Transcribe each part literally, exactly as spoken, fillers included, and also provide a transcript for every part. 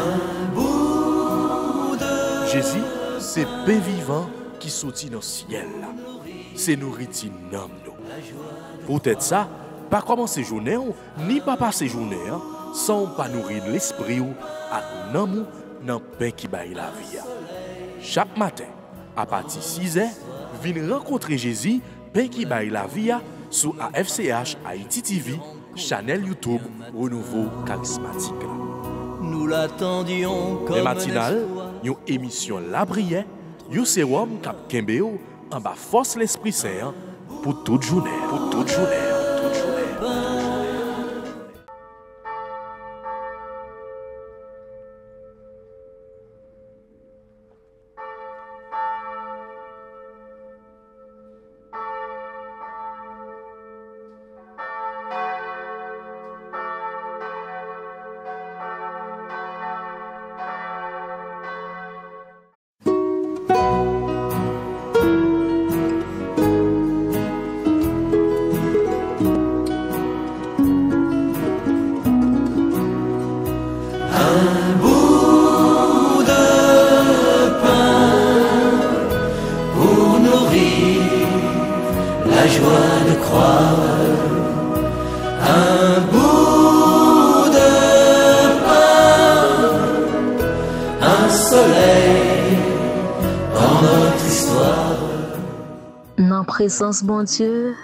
Jésus, c'est pain vivant qui sortit dans le ciel. C'est nourriture nam nous. Peut-être ça, pas commencer journée ni pas passer journée sans pas nourrir l'esprit ou à nan dans pain qui baille la vie. Chaque matin, à partir de six heures, venez rencontrer Jésus, pain qui baille la vie sur A F C H Haïti T V, channel YouTube Renouveau Charismatique. Nous l'attendions comme les matinales, une émission La Prière, un sérum cap Kembeo en bas force l'Esprit Saint pour toute journée, pour toute journée, toute journée. Présence bon Dieu,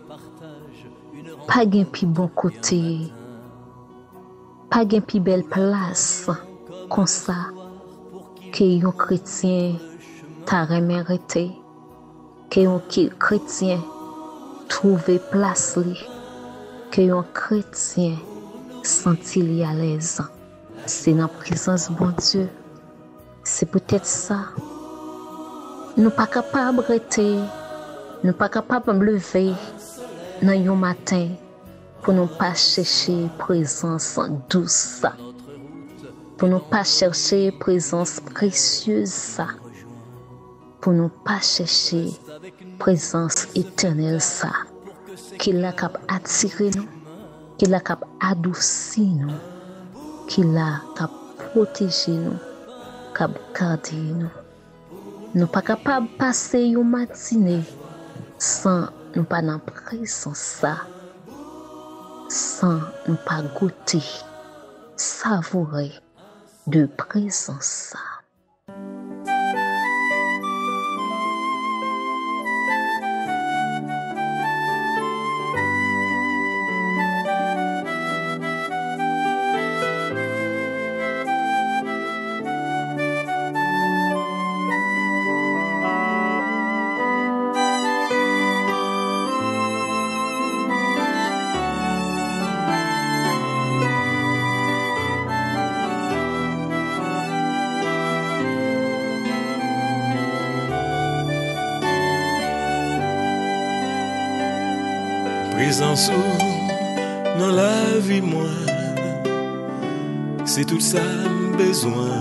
pas gen pi bon côté, pas gen pi belle place, comme ça, que yon chrétien t'a mérité, que yon chrétien trouve place li, que yon chrétien senti li à l'aise. C'est dans présence bon Dieu. C'est peut-être ça. Nous pas capables de rester. Nous ne sommes pas capables de me lever dans un matin pour ne pas chercher présence douce, pour ne pas chercher présence précieuse, pour ne pas chercher présence éternelle, qui l'a cap attirer nous, qui l'a cap adoucir nous, qui l'a cap protéger nous, cap garder nous. Nous ne sommes pas capables de passer une matinée sans nous pas dans présence ça, sans nous pas goûter, savourer de présence ça. Présence dans la vie moi, c'est tout ça besoin.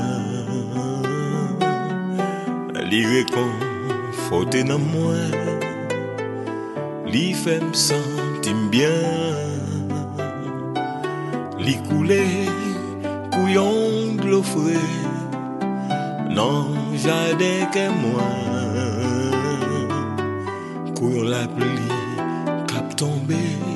Li réconforter dans moi, li fait me sentir bien, li couler couillon de l'eau frais, non jardin que moi, couillon la pluie. Tombé,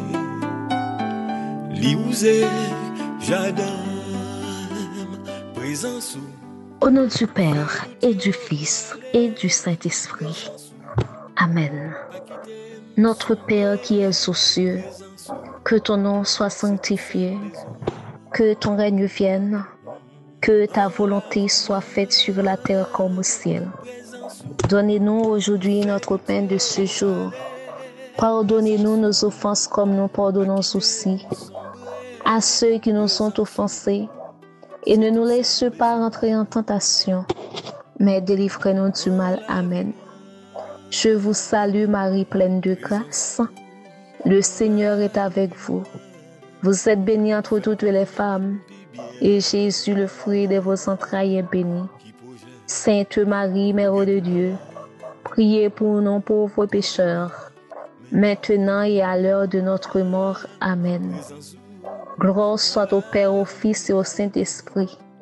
li ouzé, jardin, présence. Au nom du Père et du Fils et du Saint-Esprit. Amen. Notre Père qui es aux cieux, que ton nom soit sanctifié, que ton règne vienne, que ta volonté soit faite sur la terre comme au ciel. Donnez-nous aujourd'hui notre pain de ce jour. Pardonnez-nous nos offenses comme nous pardonnons aussi à ceux qui nous ont offensés. Et ne nous laisse pas rentrer en tentation, mais délivrez-nous du mal. Amen. Je vous salue Marie, pleine de grâce. Le Seigneur est avec vous. Vous êtes bénie entre toutes les femmes, et Jésus, le fruit de vos entrailles, est béni. Sainte Marie, Mère de Dieu, priez pour nous pauvres pécheurs, maintenant et à l'heure de notre mort. Amen. Gloire soit au Père, au Fils et au Saint-Esprit,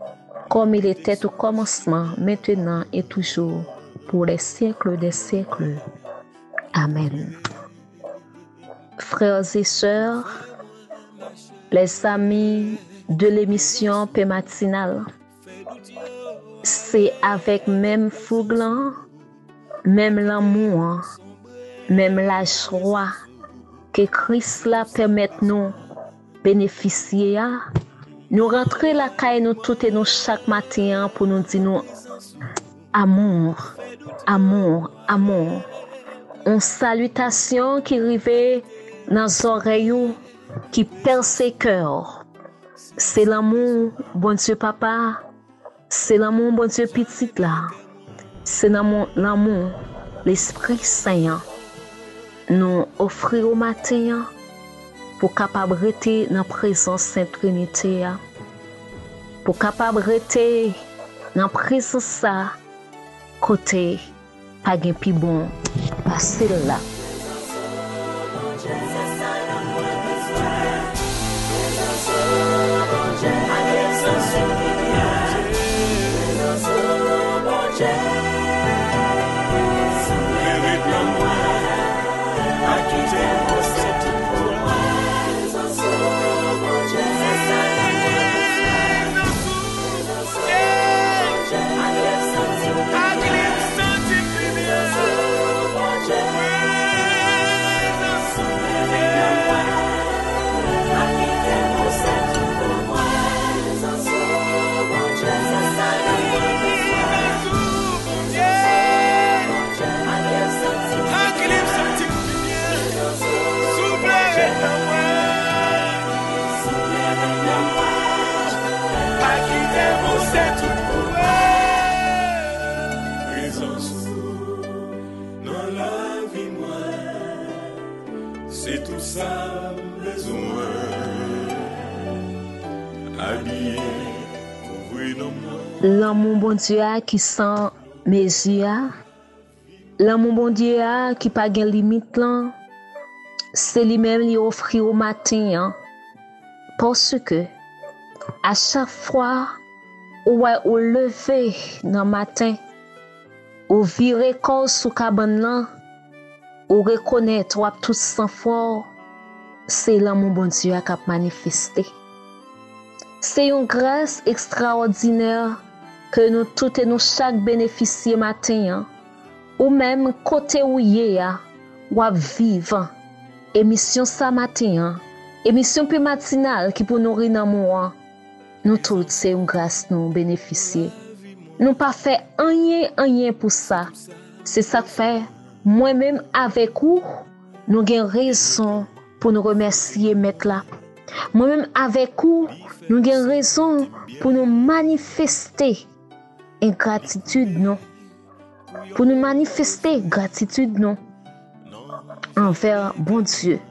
comme il était au commencement, maintenant et toujours, pour les siècles des siècles. Amen. Frères et sœurs, les amis de l'émission Paix matinale, c'est avec même fouglant, même l'amour, même la joie que Christ la permet nous bénéficier. Nous rentrer la caille nous toutes et nous chaque matin pour nous dire nous amour, amour, amour. Une salutation qui arrive dans les oreilles, qui perce le cœur. C'est l'amour, bon Dieu papa. C'est l'amour, bon Dieu petit là. C'est l'amour, l'amour, l'Esprit Saint. Nous offrir au matin pour capable rester dans la présence Sainte Trinité. Pour capable rester dans la présence ça, côté, pas de plus bon, passer là. C'est tout ça besoin. Habillé, couvrir nos mains. L'amour bon Dieu qui sent mes yeux, l'amour bon Dieu qui pas de limite là, c'est lui-même qui offre au matin, hein, parce que à chaque fois où on lever dans le matin, ou virer corps sous cabane là, ou reconnaître ou tout sans fort, c'est l'amour bon Dieu qui a manifesté. C'est une grâce extraordinaire que nous toutes et nous chaque bénéficier matin, ou même côté où y est, ou à vivre. Émission ça matin, émission plus matinale qui pour nourrir l'amour. Nous toutes c'est une grâce nous bénéficier. Nous pas fait rien rien pour ça. C'est ça que fait moi-même avec vous, nous avons raison pour nous remercier mettre là. Moi-même avec vous, nous avons raison pour nous manifester ingratitude non. Pour nous manifester gratitude non envers bon Dieu.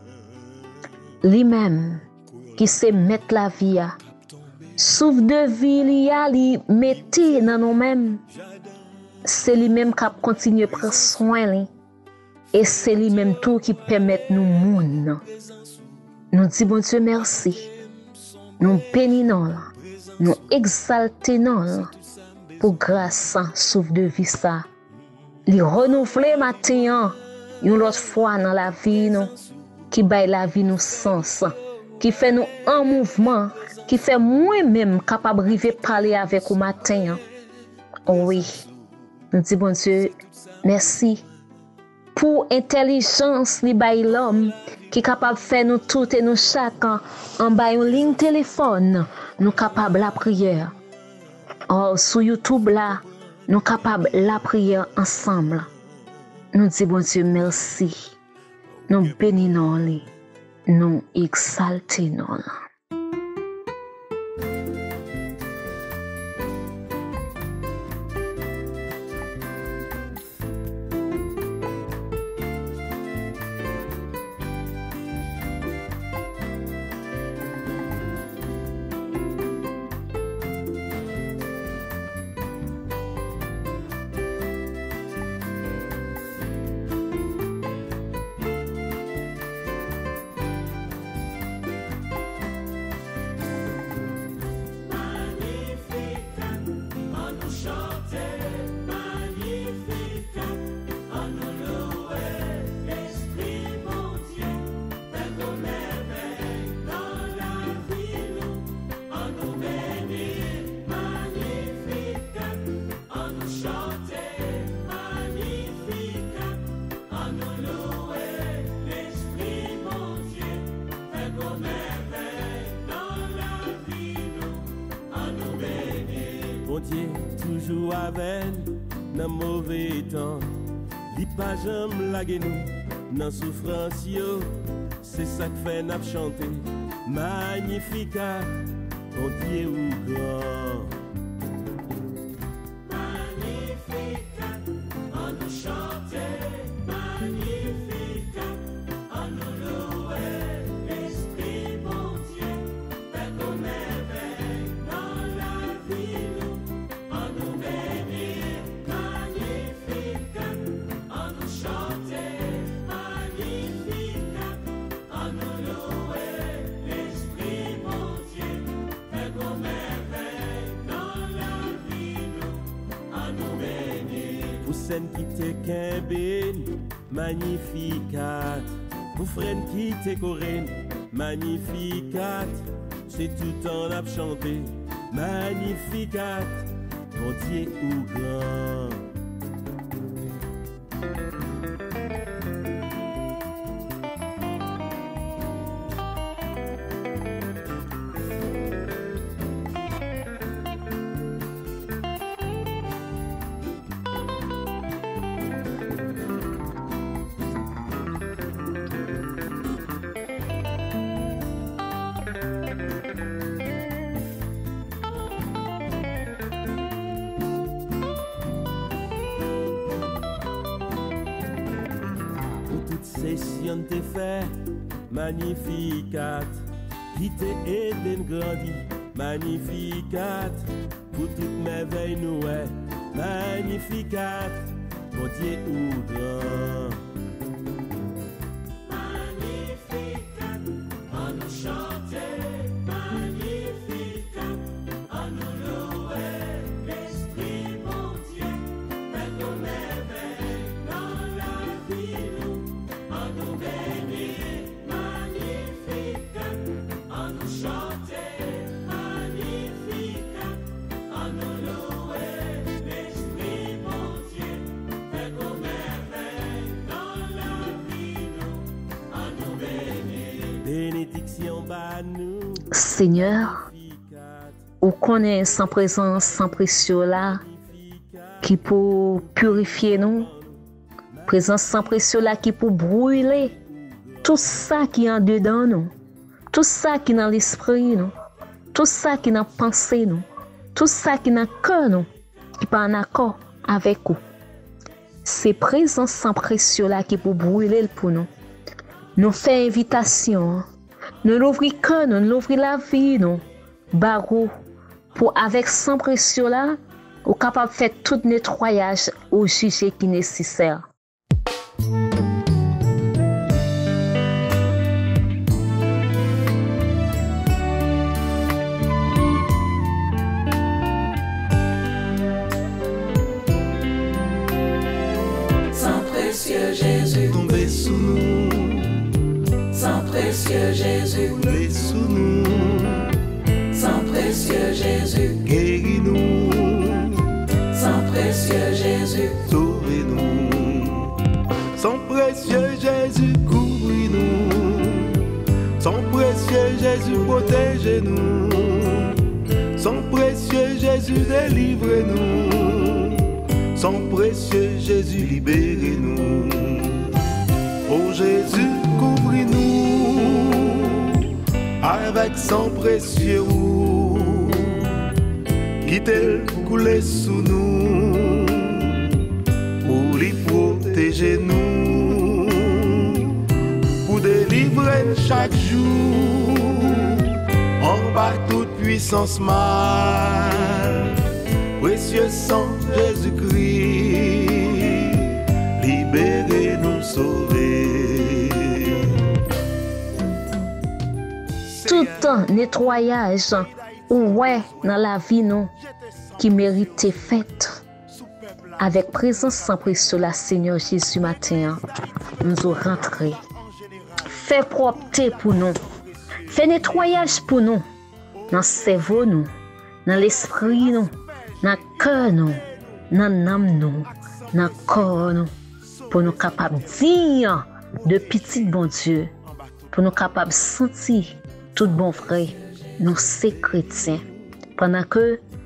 Lui-même qui sait mettre la vie à souffle de vie li a li mettez dans nous-mêmes. C'est lui-même qui continue à prendre soin lui. Et c'est lui-même tout qui permet nous moun. Nous disons bon Dieu merci. Nous bénissons, nous exaltons pour grâce souffle de vie ça. Li renouveler matin une autre fois dans la vie nous qui baille la vie nous sens, qui fait nous en mouvement, qui fait moi-même capable de river parler avec au matin. Oui. Nous disons bon Dieu, merci pour l'intelligence li bay l'homme qui est capable de faire nous tout et nous chacun en bas une ligne téléphone, nous capables la prière. Oh, sur YouTube là, nous capables la prière ensemble. Nous disons bon Dieu, merci. Nous bénissons lui, nous exaltons. Bon Dieu toujours avec dans mauvais temps. Li pas jamais laguer nous dans souffrance yo. C'est ça que fait n'a chanter. Magnificat, bon Dieu ou grand. Magnificat, on nous chanter. Magnificat, on nous louer. L'Esprit bon Dieu fait nos merveilles dans la vie nous. On nous bénit. Magnificat, on nous chanter. Magnificat, on nous louer. L'Esprit bon Dieu fait nos merveilles dans la vie nous. On nous bénit. Pour scène qui te kemben, magnificat. Pour frère qui te coréne, magnificat. C'est tout en ap chanté, magnificat. Mon Dieu ou grand. Session te fait magnificat, qui te aide grandi, magnificat, pour toute merveille nous est magnificat, mon Dieu ou grand. Magnificat, on nous chanter. Magnificat, on nous louer. L'Esprit bon Dieu fait nos merveilles dans la vie nous. On nous bénit. Magnificat, on nous chanter. Magnificat, on nous louer. L'Esprit bon Dieu fait nos merveilles dans la vie nous. On nous bénit. Bénédiction bas nous. Seigneur, ou connaît sans présence, sans précieux là, qui pour purifier nous, présence sans précieux là qui pour brûler tout ça qui est en dedans nous, tout ça qui est dans l'esprit nous, tout ça qui est dans la pensée nous, tout ça qui est dans le cœur nous, qui pas en accord avec vous. C'est présence sans précieux là qui pour brûler pour nous. Nous fait invitation, nous l'ouvrir cœur nous, nous l'ouvrir la vie nous, barou pour avec sans précieux là, ou capable de faire tout nettoyage au sujet qui est nécessaire. Sans précieux Jésus, Tombez sous nous, sans précieux Jésus, tombez sous nous, sans précieux Jésus, guéris-nous, sans précieux Jésus, sauvez-nous. Sans précieux Jésus, couvris-nous. Sans précieux Jésus, protégez-nous. Sans précieux Jésus, délivrez-nous. Sans précieux Jésus, libérez-nous. Oh Jésus, couvris-nous avec sang précieux qui t'est coulé sous nous pour les protéger nous, pour délivrer chaque jour en bas toute puissance mal. Précieux sang Jésus-Christ, libérez-nous, sauvez. Tout un nettoyage, ouais, dans la vie nous, qui mérite fait. Avec présence sans précieux la Seigneur Jésus matin, nous rentrer. Fais propreté pour nous. Fais nettoyage pour nous. Dans le cerveau nous, dans l'esprit nous, dans le cœur nous, dans l'âme nous, dans le corps nous. Pour nous capables de dire de petit bon Dieu. Pour nous capables de sentir tout bon frère, nous sommes chrétiens. Pendant que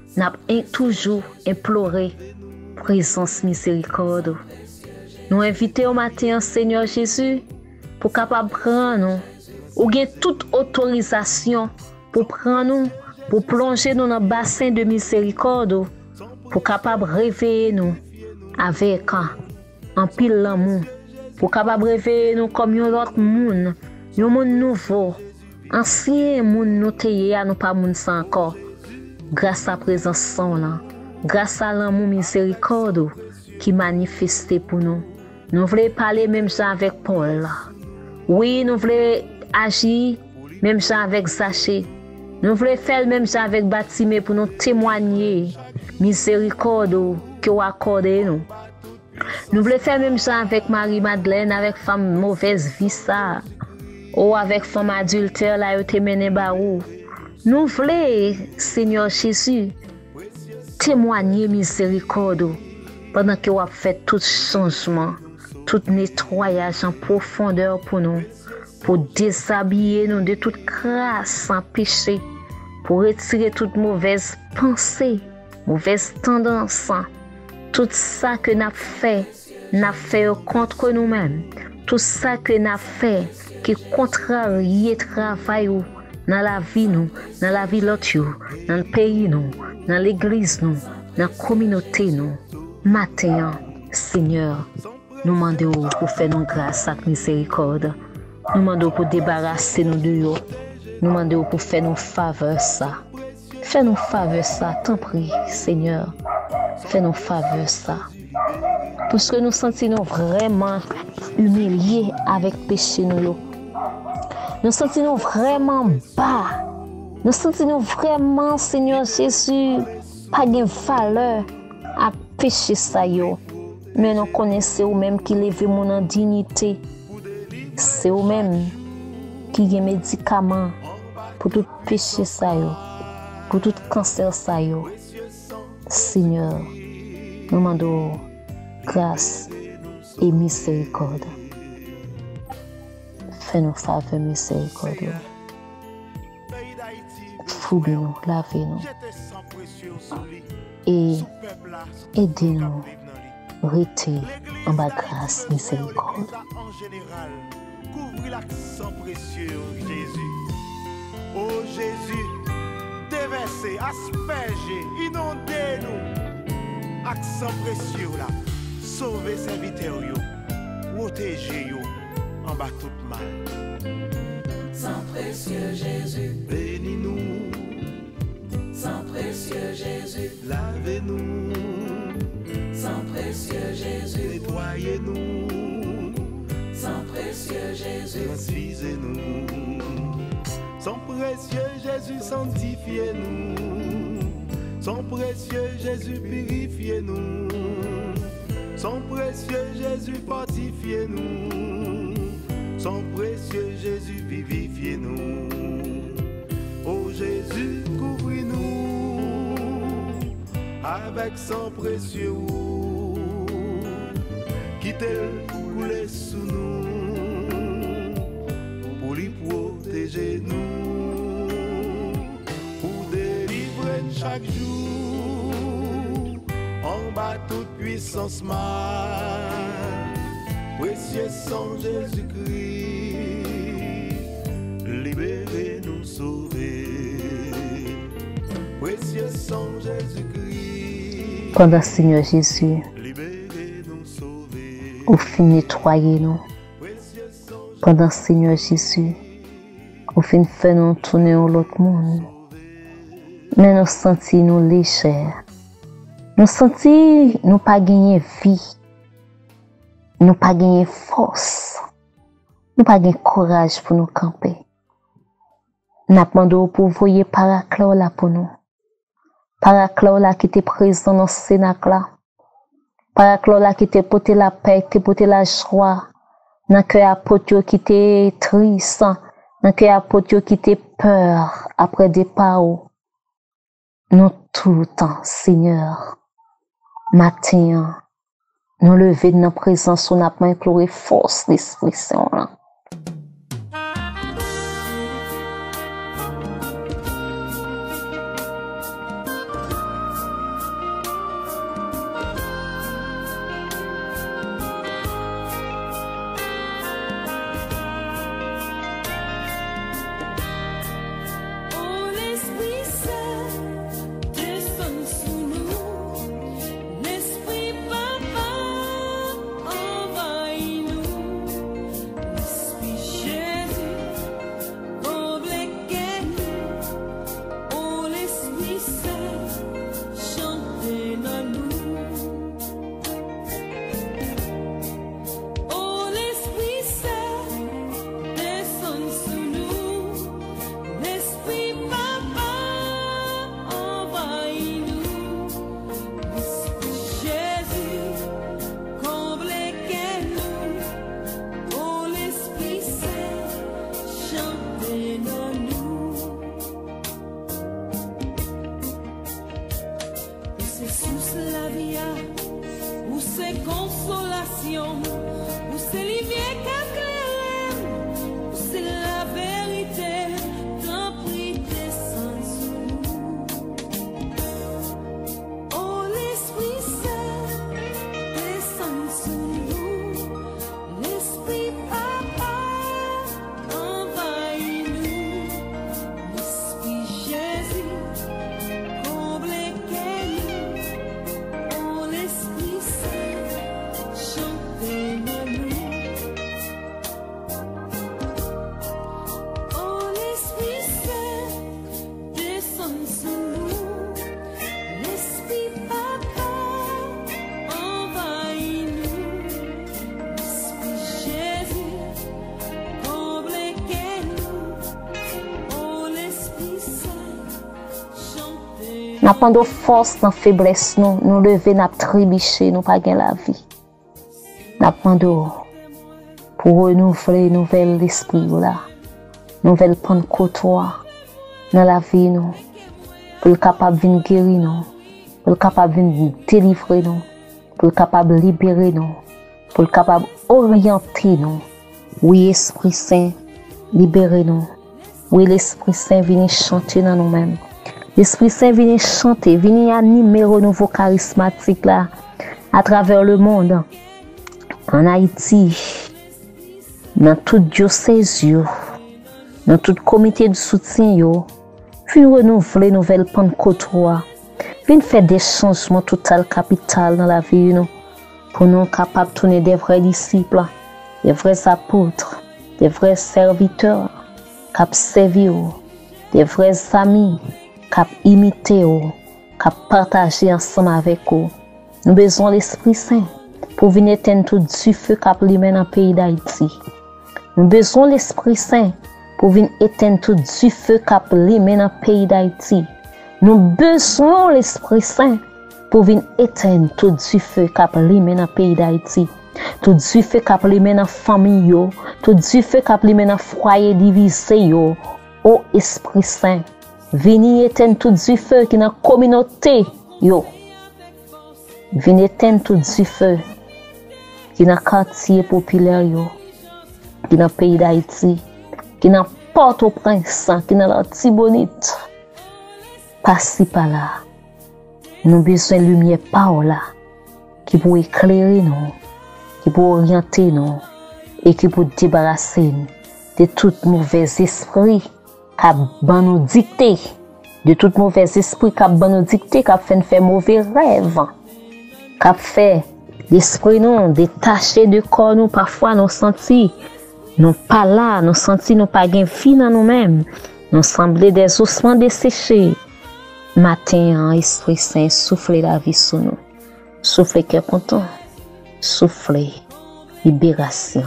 n'a toujours imploré présence miséricorde. Nous invitons au matin Seigneur Jésus pour capable prendre nous ou gain toute autorisation pour prendre nous pour plonger nous dans le bassin de miséricorde pour capable réveiller nous avec un pile l'amour pour capable réveiller nous comme un autre monde, un monde nouveau, ancien monde nous teye à nous pas monde sans encore. Grâce à la présence là, grâce à l'amour miséricorde qui manifesté pour nous. Nous voulons parler même ça avec Paul. Oui, nous voulons agir même ça avec Zachée. Nous voulons faire même ça avec Batimée pour nous témoigner miséricorde que vous accordez nous. Nous voulons faire même ça avec Marie-Madeleine, avec femme mauvaise vie ça, ou avec femme adultère là yo te mené ba ou. Nous voulons, Seigneur Jésus, témoigner miséricorde pendant que vous fait tout changement, tout nettoyage en profondeur pour nous, pour déshabiller nous de toute grâce sans péché, pour retirer toute mauvaise pensée, mauvaise tendance, tout ça que nous avons fait, nous avons fait contre nous-mêmes, tout ça que nous avons fait qui contrarie le travail dans la vie nous, dans la vie l'autre, dans le pays nous, dans l'église nous, dans la communauté nous. Matin, Seigneur, nous demandons pour faire nos grâces et miséricorde. Nous demandons pour débarrasser nous de nous. Nous demandons pour faire nos faveurs ça. Fais nos faveurs ça, t'en prie, Seigneur. Fais nos faveurs ça. Parce que nous sentons vraiment humiliés avec péché nous. Nous sentons vraiment bas. Nous sentons vraiment, Seigneur Jésus, pas de valeur à péché ça yo. Mais nous connaissons eux-mêmes qui lèvent mon en dignité. C'est eux-mêmes qui ont des médicaments pour tout péché ça yo, pour tout cancer ça yo. Seigneur, nous demandons grâce et miséricorde. Fais-nous faveur miséricorde. Fouille-nous, lavez-nous et aidez-nous à rester en bas grâce miséricorde. Couvre l'accent précieux Jésus. Oh Jésus, déversez, aspergez, inondez-nous. Accent précieux là, sauvez serviteurs yo, protégez yo en bas tout mal. Sang précieux Jésus, bénis-nous. Sang précieux Jésus, lavez-nous. Sang précieux Jésus, nettoyez-nous. Sang précieux Jésus, transfusez-nous. Sang précieux Jésus, sanctifiez-nous. Sang précieux Jésus, purifiez-nous. Sang précieux Jésus, fortifiez-nous. Sang précieux Jésus, vivifiez-nous. Oh Jésus, couvre-nous avec sang précieux. Quittez-le couler sous nous pour lui protéger nous, pour délivrer chaque jour en bas toute puissance mal. Précieux sang Jésus-Christ, libérez-nous, sauvez. Précieux sang Jésus-Christ, Pendant Seigneur Jésus, libérez-nous, sauvez. au fin nettoyer nous. Précieux sang Pendant Seigneur Jésus, au fin faire nous tourner au l'autre monde. Mais nous sentis nous légers. Nous sentis nous pas gagner vie. Nous pas gagner force. Nous pas gagner courage pour nous camper. Nous demandons pour voyer Paraclet là pour nous. Paraclet là qui était présent dans ce cénacle là. Paraclet là qui était porté la paix, qui porté la joie. Dans cœur apôtre qui était triste, dans cœur apôtre qui était peur après départ. Nous tout le temps, Seigneur, matin, nous lever de notre présence, on a pas imploré force l'Esprit Saint là. c'est la vie, où c'est consolation, où c'est lumière qu'éclaire, où c'est la vérité, d'un prix descend sur nous. Oh l'Esprit Saint, descend sur nous, l'Esprit Papa, envahis-nous, l'Esprit Jésus, comblez-nous, oh l'Esprit Saint, chantez-nous. Oh l'Esprit Saint, descend sur nous, l'Esprit Papa, envahis-nous, l'Esprit Jésus, comblez-nous, oh l'Esprit Saint, chantez. N'a pas de force dans faiblesse nous, nous lever n'a trébucher, nous pas gain la vie. N'a pas de pour renouveler nouvelle l'esprit là. Nouvelle Pentecôte dans la vie nous. Pour le capable de venir guérir nous, pour le capable de venir délivrer nous, pour le capable de libérer nous, pour le capable d'orienter nous. Oui, Esprit Saint, libérez nous. Oui, l'Esprit Saint, venez chanter dans nous-mêmes. L'Esprit Saint, venez chanter, venez animer au nouveau charismatique là, à travers le monde, en Haïti, dans tout diocèse, dans tout comité de soutien, puis renouveler nouvelle Pentecôte, puis faire des changements total capital dans la vie, nous, pour nous capables de tourner des vrais disciples, des vrais apôtres, des vrais serviteurs, cap servir, des vrais amis, cap imiter, cap partager ensemble avec eux. Nous avons besoin de l'Esprit Saint pour venir éteindre tout du feu cap lui-même dans le pays d'Haïti. Nous avons besoin de l'Esprit Saint pour venir éteindre tout du feu cap lui-même dans le pays d'Haïti. Nous avons besoin de l'Esprit Saint pour venir éteindre tout du feu cap lui-même dans le pays d'Haïti. Tout du feu cap lui-même dans la famille, tout du feu cap lui-même dans le foyer divisé. Ô Esprit Saint, venez éteindre tout du feu qui est dans la communauté. Yo. Venez éteindre tout du feu qui est dans le quartier populaire, yo. Qui est dans le pays d'Haïti, qui est dans Port-au-Prince, qui est dans la Tibonite. Passez par là. Nous avons besoin de lumière par là, qui peut éclairer nous, qui peut orienter nous, et qui peut débarrasser nous de tout mauvais esprit qui a nous dicté, de tout mauvais esprit qui a nous dicté, qui a fait faire mauvais rêves, qui a fait l'esprit nous détaché de corps nous, parfois nous sentis, nous pas là, nous sentis nous pas gain vie dans nous-mêmes, nous sembler des ossements desséchés. Matin, Esprit Saint, soufflez la vie sur nous, soufflez cœur content, soufflez libération.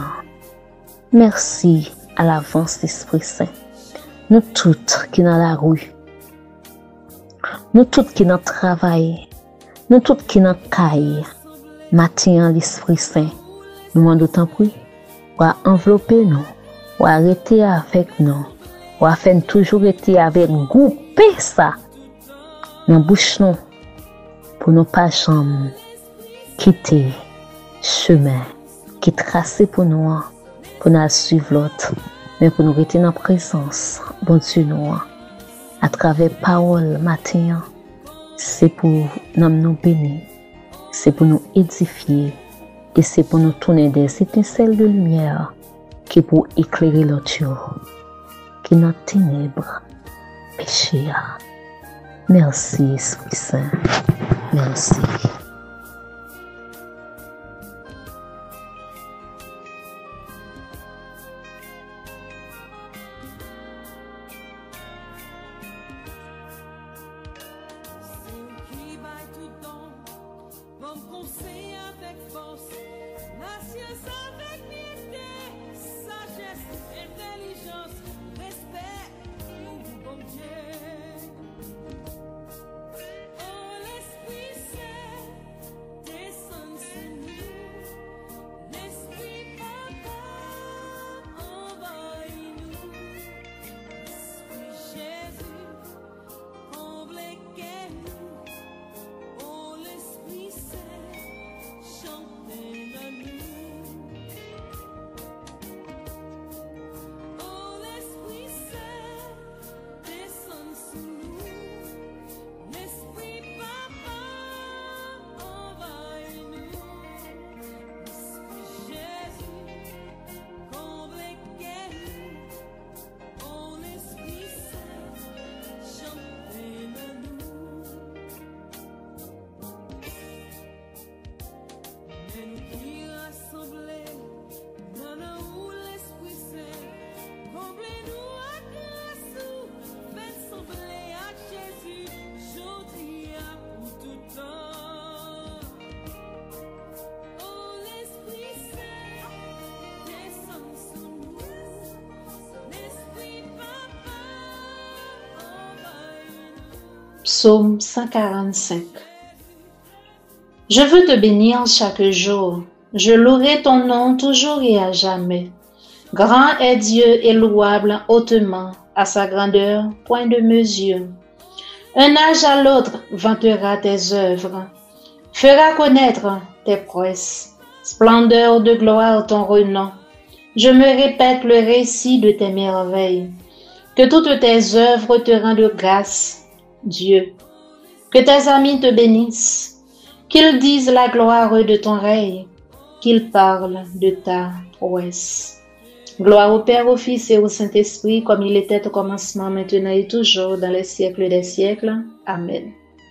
Merci à l'avance, Esprit Saint. Nous toutes qui dans la rue, nous toutes qui dans le travail, nous toutes qui dans le caille, matin, l'Esprit Saint, nous demandons tant pis, ou à envelopper nous, ou à arrêter avec nous, ou à faire toujours être avec grouper ça. Dans bouche nous pour ne pas jamais quitter chemin qui est tracé pour nous, pour nous suivre l'autre, mais pour nous rester dans la présence, bon Dieu nous, à travers parole matin, c'est pour nous nous bénir, c'est pour nous édifier, et c'est pour nous tourner des étincelles de lumière qui pour éclairer l'autre, qui dans les ténèbres, péché. Merci, Esprit Saint. Merci. Jésus, comblez-nous, oh l'Esprit. Psaume cent quarante-cinq. Je veux te bénir chaque jour. Je louerai ton nom toujours et à jamais. Grand est Dieu et louable hautement, à sa grandeur, point de mesure. Un âge à l'autre vantera tes œuvres, fera connaître tes prouesses. Splendeur de gloire ton renom. Je me répète le récit de tes merveilles. Que toutes tes œuvres te rendent grâce, Dieu. Que tes amis te bénissent. Qu'ils disent la gloire de ton règne. Qu'ils parlent de ta prouesse. Gloire au Père, au Fils et au Saint-Esprit, comme il était au commencement, maintenant et toujours, dans les siècles des siècles. Amen.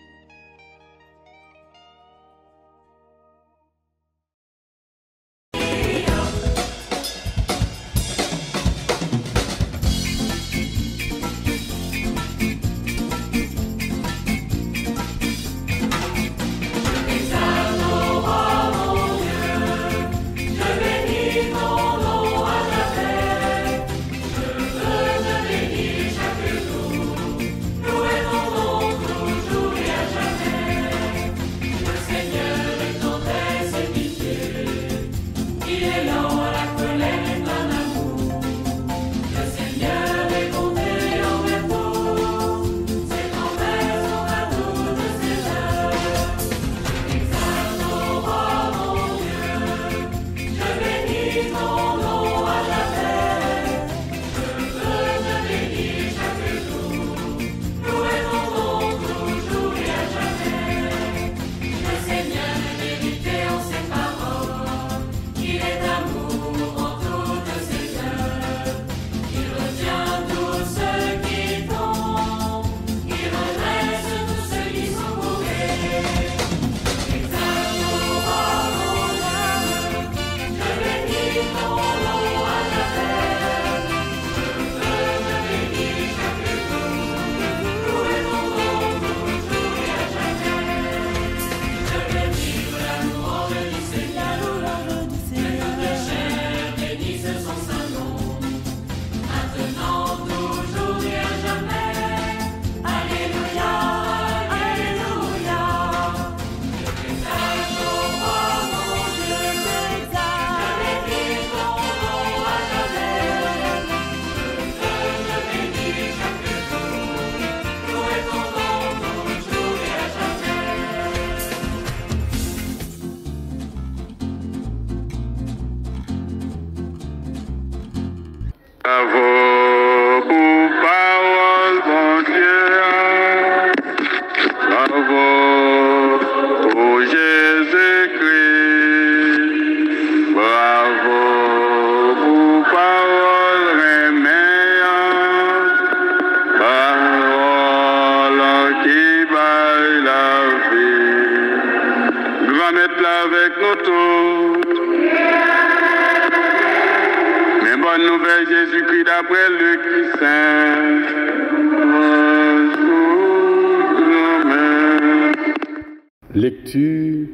Lecture,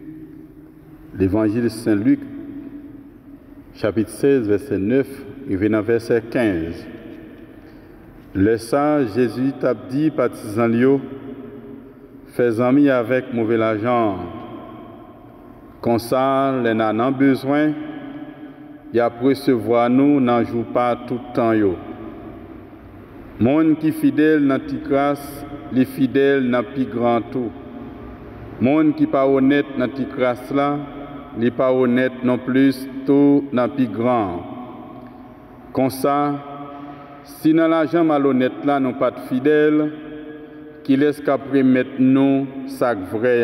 l'Évangile de Saint-Luc, chapitre seize, verset neuf, et venant verset quinze. Le sage Jésus t'a dit, partisan Lio, fais amis avec mauvais l'argent. Comme ça, les nanans besoin, y a recevoir nous, n'en joue pas tout le temps yo. Monde qui fidèle dans ti grâce, les fidèles dans plus grand tout. Monde qui pas honnête dans ti grâce là, les pas honnête non plus tout dans plus grand. Comme ça, si dans l'argent malhonnête là non pas de fidèles, qui laisse qu'après mettre nous sac vrai.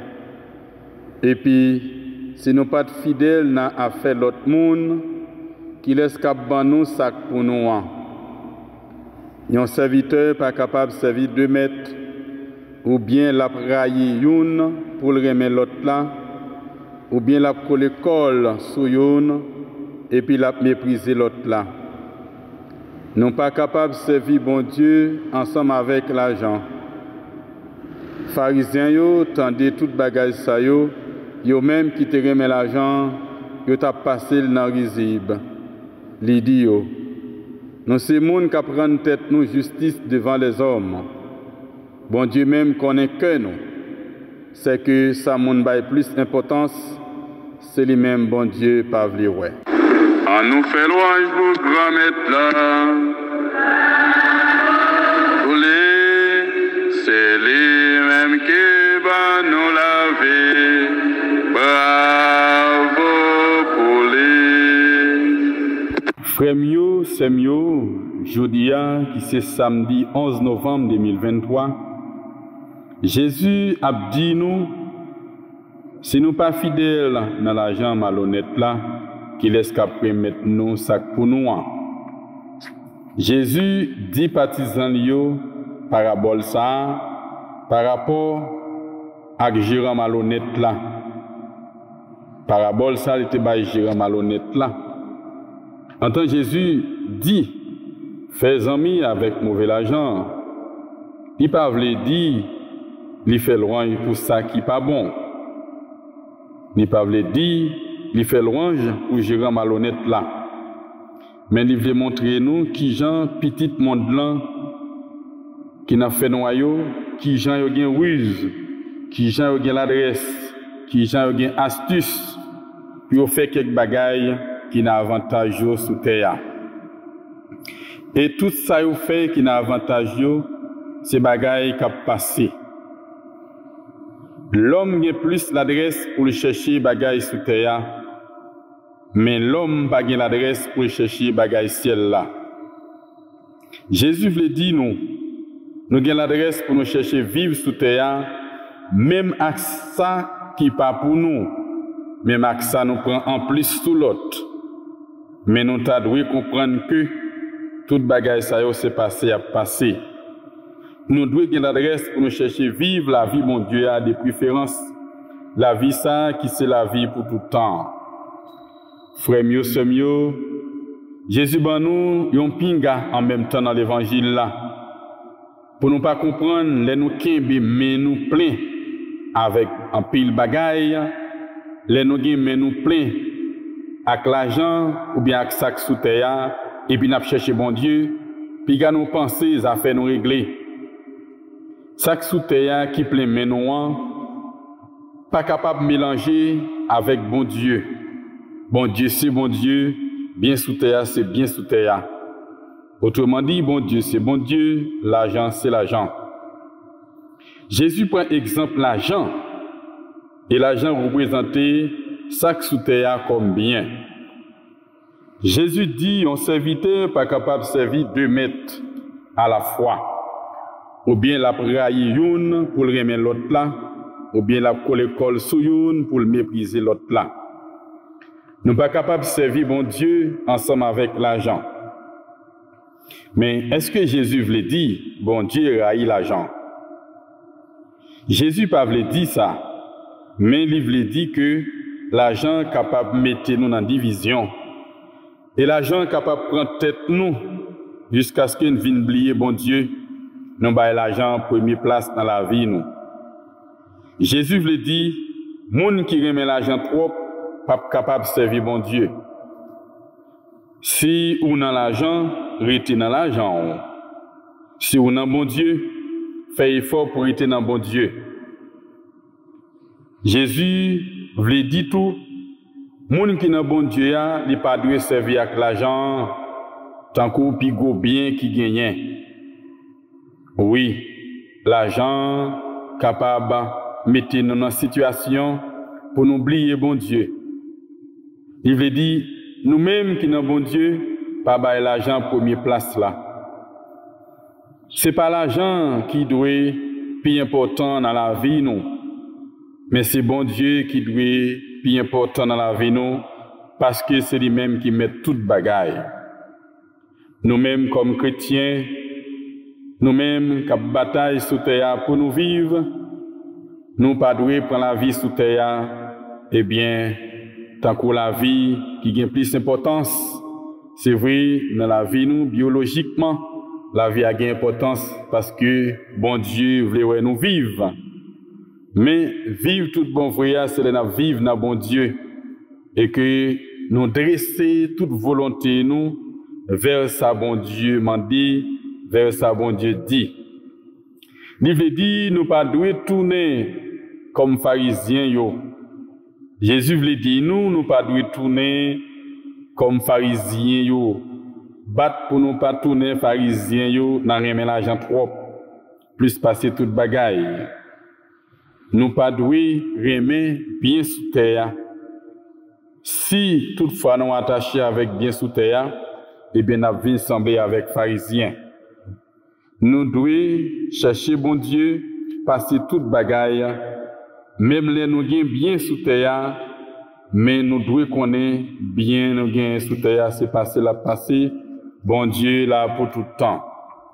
Et puis si nous pas de fidèles dans affaire l'autre monde, qui laisse qu'après nous sac pour nous. Un serviteur pas capable de servir deux maîtres, ou bien la railler une pour le remettre l'autre là, ou bien la coller colle sur une et puis la mépriser l'autre là. Nous pas capables de servir bon Dieu ensemble avec l'argent. Pharisiens yo tendez toute bagage ça yo, yo même qui te remet l'argent, yo t'a passé dans risible. Li dit yo, nous c'est monde qui prend tête nous justice devant les hommes. bon Dieu même connaît que nous. C'est que ça moun bail plus importance, c'est lui-même bon Dieu pas vle ouais. On nous fait louange pour grand maître là. C'est lui-même qui va nous laver. Bravo pour lui. Frère Mio, c'est Mio, Jodia, qui c'est samedi onze novembre deux mille vingt-trois. Jésus a dit nous, si nous pas fidèles dans l'argent malhonnête là, qu'il laisse qu'après mettre nous sac pour nous. Jésus dit partisans yo parabole ça par rapport à gérant malhonnête là. Parabole ça était by gérant malhonnête là. En tant Jésus dit fais amis avec mauvais l'argent. Il pas veut dire il fait louange pour ça qui pas bon. Il pas veut dire il fait louange pour gérant malhonnête là. Mais il veut montrer nous qui gens petit monde là qui n'a fait noyau, qui gens yo gen ruse, qui gens yo gen l'adresse, qui gens yo gen astuce pour faire quelques bagailles qui n'a avantage yo sous terre. Et tout ça yo fait qui n'a avantage yo, c'est bagailles qui passé. L'homme a plus l'adresse pour chercher bagailles sous terre, mais l'homme n'a pas l'adresse pour chercher bagailles ciel là. Jésus veut dire nous, nous avons l'adresse pour nous chercher vivre sous terre, même avec ça qui n'est pas pour nous, même avec ça nous prend en plus sous l'autre. Mais nous devons comprendre que toute bagaille ça s'est passé à passer. Nous devons avoir l'adresse pour nous chercher vivre la vie, mon Dieu, a des préférences. La vie ça qui c'est la vie pour tout temps. Frère mieux, c'est mieux. Jésus ban nous yon pinga en même temps dans l'évangile là. Pour nous pas comprendre, les nous kembe mais nous plein avec un pile bagaille, les nous gen mais nous plein avec l'argent ou bien avec sac sous terre et puis n'a chercher bon Dieu, puis gars nous penser à faire nous régler. Sac sous terre qui plein mais nous pas capable de mélanger avec bon Dieu. Bon Dieu c'est bon Dieu, bien sous terre c'est bien sous terre. Autrement dit, bon Dieu, c'est bon Dieu, l'argent, c'est l'argent. Jésus prend exemple l'argent, et l'argent représentait sac sous terre comme bien. Jésus dit, un serviteur pas capable de servir deux maîtres à la fois, ou bien la praille une pour le remettre l'autre là, ou bien la coller colle sous une pour le mépriser l'autre là. Nous pas capable de servir bon Dieu ensemble avec l'argent. Mais est-ce que Jésus voulait dire, bon Dieu haït l'argent? Jésus pas voulait dire ça, mais il voulait dire que l'argent est capable de mettre nous dans la division. Et l'argent est capable de prendre tête nous jusqu'à ce qu'on vienne oublier, bon Dieu, nous avons l'argent en première place dans la vie. Nous. Jésus voulait dire, moun qui remet l'argent trop, pas capable de servir bon Dieu. Si on a l'argent, restez dans l'argent. Si on a bon Dieu, faites effort pour rester dans bon Dieu. Jésus voulait dire tout, moun qui n'a bon Dieu, il pas doit servir avec l'argent, tant qu'on pigo bien qui gagne. Oui, l'argent capable de mettre nous dans une situation pour nous oublier bon Dieu. Il veut dire, nous-mêmes qui n'avons bon Dieu, pas bailler l'argent première place là. C'est pas l'argent qui doit être plus important dans la vie nous, mais c'est bon Dieu qui doit être plus important dans la vie nous, parce que c'est lui-même qui met toute bagaille. Nous-mêmes comme chrétiens, nous-mêmes qui bataille sous terre pour nous vivre, nous pas doués prendre la vie sous terre, eh bien, tant que la vie qui gagne plus d'importance, c'est vrai, dans la vie, nous, biologiquement, la vie a gagne importance parce que bon Dieu voulait nous vivre. Mais vivre tout bon vrai, c'est de vivre dans bon Dieu. Et que nous dresser toute volonté, nous, vers sa bon Dieu m'a dit, vers sa bon Dieu dit. Il veut dire nous pas doit tourner comme pharisiens yo. Jésus veut dire nous nous pas doit tourner comme pharisiens yo. Battre pour nous pas tourner pharisiens yo dans remet l'argent trop. Plus passer toute bagaille. Nous pas doué remet bien sous terre. Si toutefois nous attachés avec bien sous terre, eh bien nous venons sembler avec pharisiens. Nous devons chercher bon Dieu, passer toute bagaille, même les nous gain bien sous terre, mais nous devons connaître bien nous gain sous terre, c'est passer la passer, bon Dieu là pour tout le temps.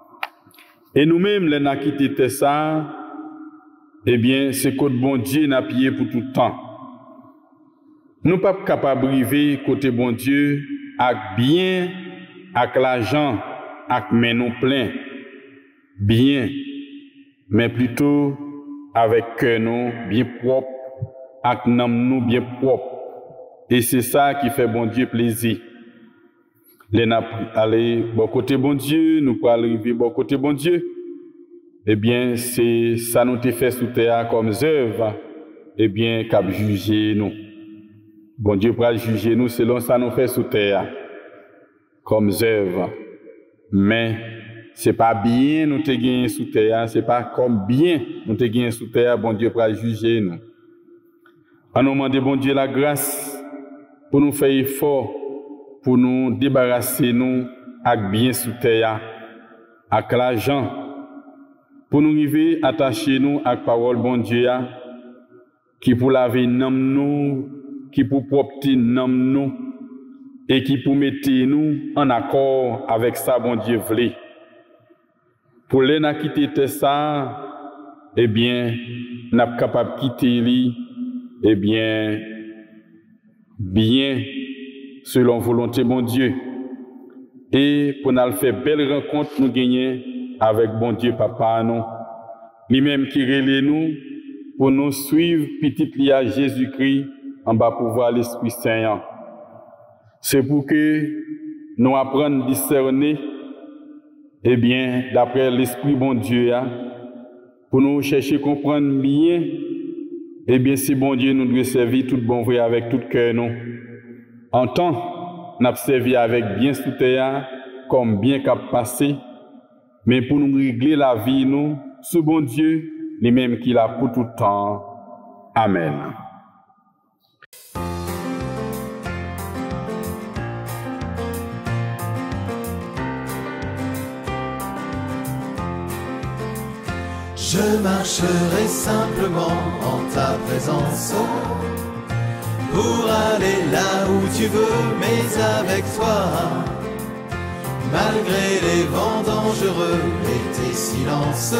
Et nous-mêmes, les n'a quitté ça, eh bien, c'est que bon Dieu n'a payé pour tout le temps. Nous ne sommes pas capables de arriver côté bon Dieu avec bien, avec l'argent, avec mes nous pleins, bien, mais plutôt avec cœur nous bien propre, avec nous bien propre. Et c'est ça qui fait bon Dieu plaisir. Les n'a aller bon côté bon Dieu, nous pour arriver bon côté bon Dieu. Eh bien, c'est ça nous te fait sous terre comme œuvre, eh bien, qu'a juger nous. Bon Dieu pour juger nous selon ça nous fait sous terre comme œuvre. Mais c'est pas bien nous te gagner sous terre, c'est pas comme bien nous te gagner sous terre, bon Dieu pour juger nous. On nous demande bon Dieu la grâce pour nous faire effort pour nous débarrasser nous avec bien sous terre, avec l'argent, pour nous arriver attacher nous avec parole bon Dieu qui pour laver nous, qui pour propter nous et qui pour mettre nous en accord avec ça bon Dieu voulait. Pour les n'a quitter ça, eh bien, n'a pas capable quitter lui, eh bien, bien selon volonté bon Dieu. Et pour nous faire belle rencontre nous gagner avec bon Dieu papa nous, lui-même qui relève nous pour nous suivre petit lia Jésus-Christ en bas pouvoir l'Esprit Saint. C'est pour que nous apprenions à discerner, eh bien, d'après l'Esprit bon Dieu, pour nous chercher à comprendre bien, eh bien, si bon Dieu nous doit servir tout bon vrai avec tout cœur, nous. En temps, nous avons servi avec bien sous terre, comme bien cap passé, mais pour nous régler la vie, nous, sous bon Dieu, les mêmes qu'il a pour tout le temps. Amen. Je marcherai simplement en ta présence pour aller là où tu veux, mais avec toi. Malgré les vents dangereux et tes silences,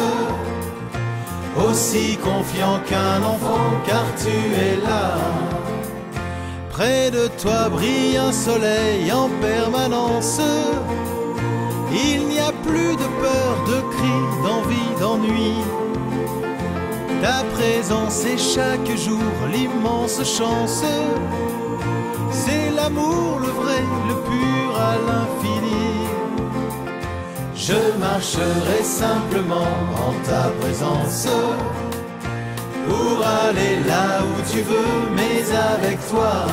aussi confiant qu'un enfant car tu es là. Près de toi brille un soleil en permanence. Il n'y a plus de peur, de cris, d'envie, d'ennui. Ta présence est chaque jour l'immense chance. C'est l'amour, le vrai, le pur à l'infini. Je marcherai simplement en ta présence pour aller là où tu veux, mais avec toi.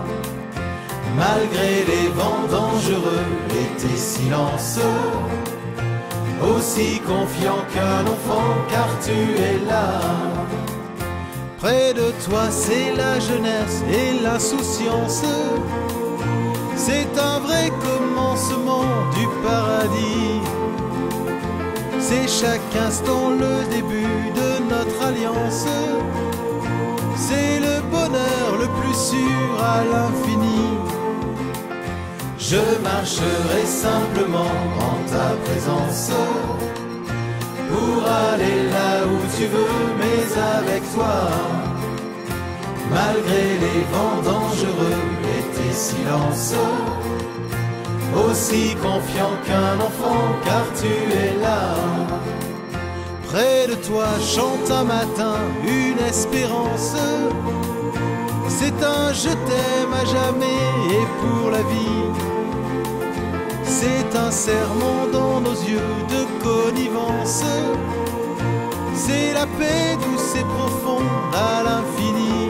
Malgré les vents dangereux et tes silences, aussi confiant qu'un enfant car tu es là. Près de toi c'est la jeunesse et l'insouciance. C'est un vrai commencement du paradis. C'est chaque instant le début de notre alliance. C'est le bonheur le plus sûr à l'infini. Je marcherai simplement en ta présence pour aller là où tu veux, mais avec toi. Malgré les vents dangereux et tes silences, aussi confiant qu'un enfant car tu es là. Près de toi chante un matin une espérance. C'est un je t'aime à jamais et pour la vie. C'est un serment dans nos yeux de connivence. c'est la paix douce et profonde à l'infini.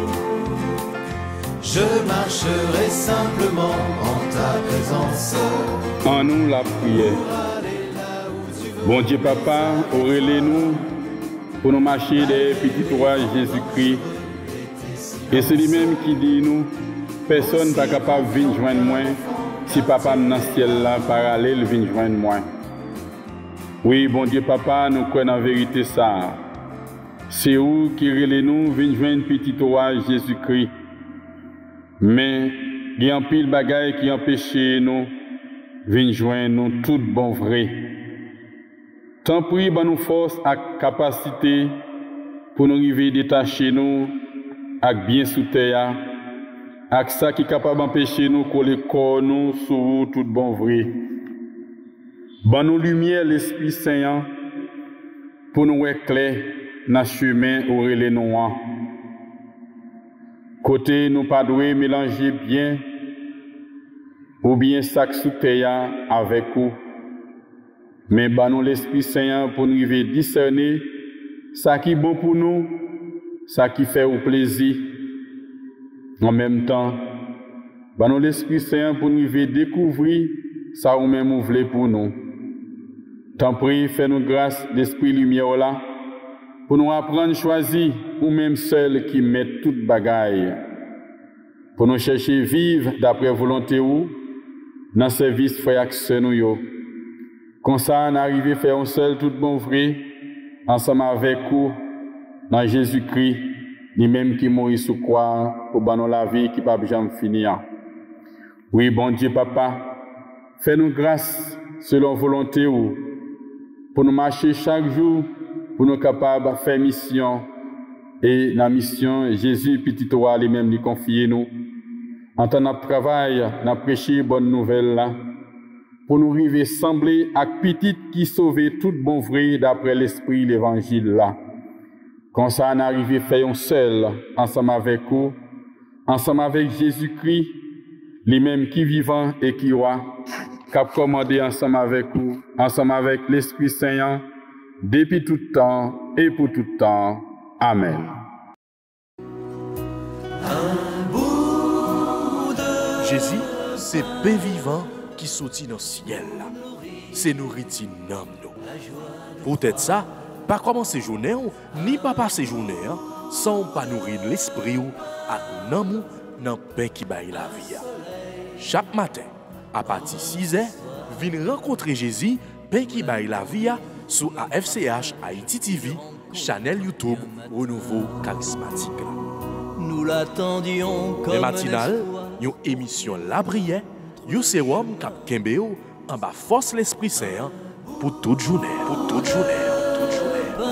Je marcherai simplement en ta présence. En nous la prière. Bon Dieu Papa, aurélie-nous pour nous marcher des petits rois Jésus-Christ. Et c'est lui-même qui dit nous, personne n'est pas capable de venir joindre moi si Papa dans le ciel là parallèle vient joindre moi. Oui, bon Dieu Papa, nous croyons en vérité ça. C'est où qui relève nous venir joindre petit roi Jésus-Christ. Mais il y a un pile bagaille qui empêche nous venir joindre nous tout bon vrai. Tant pis, ben nous force et capacité pour nous arriver détacher nous avec bien sous terre, avec ça qui est capable d'empêcher nous coller corps nous sur tout bon vrai. Ben nous lumière l'Esprit Saint pour nous éclairer dans le chemin où relais nous. Côté nous pas doué mélanger bien ou bien sac sous terre avec vous. Mais ben nous l'Esprit Saint pour nous arriver discerner ça qui est bon pour nous, ça qui fait au plaisir. En même temps, ben nous l'Esprit Saint pour nous arriver découvrir ça ou même voulez pour nous. Tant pis, fais-nous grâce d'Esprit Lumière là, pour nous apprendre à choisir ou même seul qui met toute bagaille. Pour nous chercher à vivre d'après volonté ou, dans le service frère que nous yo. Comme ça, on arrive à faire un seul tout bon vrai, ensemble avec vous, dans Jésus-Christ, lui-même qui mourit sous croix pour nous la vie qui ne peut jamais finir. Oui, bon Dieu, Papa, fais-nous grâce selon volonté ou, pour nous marcher chaque jour, pour nous capables de faire mission. Et la mission, Jésus, petit roi, lui-même, lui confier nous. En tant que travail, nous prêcher bonne nouvelle là. Pour nous arriver sembler à petit qui sauve tout bon vrai d'après l'esprit l'évangile là. Comme ça, on arrive à faire un seul, ensemble avec vous, ensemble avec Jésus-Christ, lui-même qui vivant et qui roi, qui a commandé ensemble avec vous, ensemble avec l'Esprit Saint, depuis tout temps et pour tout temps. Amen. Jésus, c'est pain vivant qui sortit dans le ciel. C'est nourriture nom nous. Peut-être ça, pas commencer journée ni pas passer journée sans pas nourrir l'esprit ou à nous dans pain qui baille la vie. Chaque matin, à partir de six heures, venez rencontrer Jésus, pain qui baille la vie sur A F C H Haïti T V, channel YouTube Renouveau Charismatique. Nous l'attendions comme les matinales, une émission La Prière, un sérum cap Kembeo en bas force l'Esprit Saint pour toute journée, pour toute journée, toute journée.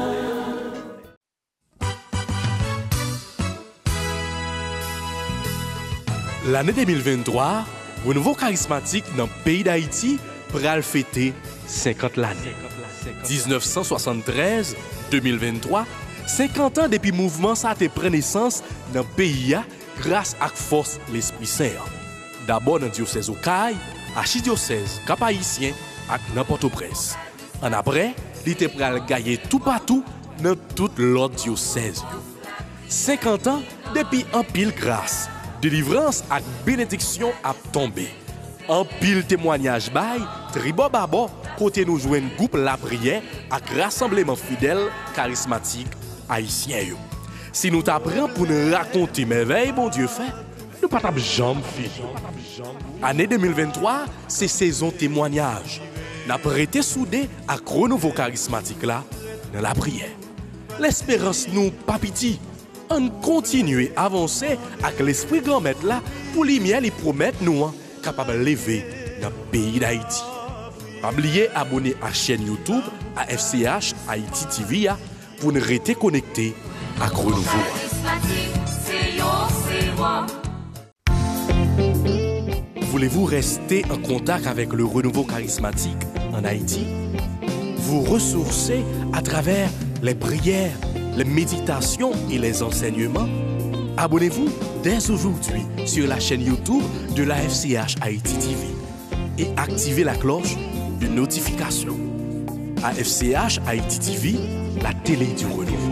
L'année deux mille vingt-trois, Renouveau Charismatique dans le pays d'Haïti pral fêter cinquante l'année. dix-neuf cent soixante-treize deux mille vingt-trois, cinquante ans depuis le mouvement ça a pris naissance dans le pays grâce à la force de l'Esprit Saint. D'abord dans le diocèse Okaï, archidiocèse Cap-Haïtien et dans Port-au-Prince. En après, il était prêt à gagner tout partout dans tout l'autre diocèse. cinquante ans depuis un pile grâce, délivrance et bénédiction a tombé. En pile témoignage bail, tribo babo, côté nous jouer un groupe La Prière avec rassemblement fidèle charismatique haïtien. Si nous t'apprenons pour nous raconter merveilles, bon Dieu fait, nous pas t'ab jamais fini. Année deux mille vingt-trois, c'est saison témoignage. N'a prêté soudé à Renouveau Charismatique là dans la prière. L'espérance nous pas piti. On continue à avancer avec l'esprit grand maître là pour lumière les promettre nous capable de lever dans le pays d'Haïti. Pas oublier abonner à la chaîne YouTube A F C H Haïti T V pour nous rester connectés à Renouveau. Voulez-vous rester en contact avec le renouveau charismatique en Haïti? Vous ressourcer à travers les prières, les méditations et les enseignements? Abonnez-vous dès aujourd'hui sur la chaîne YouTube de l'A F C H Haïti T V et activez la cloche de notification. A F C H Haïti T V, la télé du renouveau.